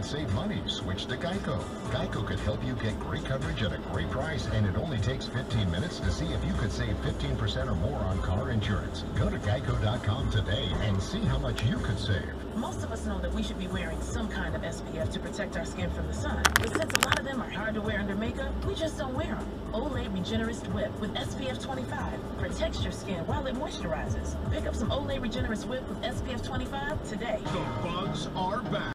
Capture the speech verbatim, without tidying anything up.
could save money, switch to Geico. Geico could help you get great coverage at a great price, and it only takes fifteen minutes to see if you could save fifteen percent or more on car insurance. Go to geico dot com today and see how much you could save. Most of us know that we should be wearing some kind of S P F to protect our skin from the sun. But since a lot of them are hard to wear under makeup, we just don't wear them. Olay Regenerist Whip with S P F twenty-five protects your skin while it moisturizes. Pick up some Olay Regenerist Whip with S P F twenty-five today. The bugs are back.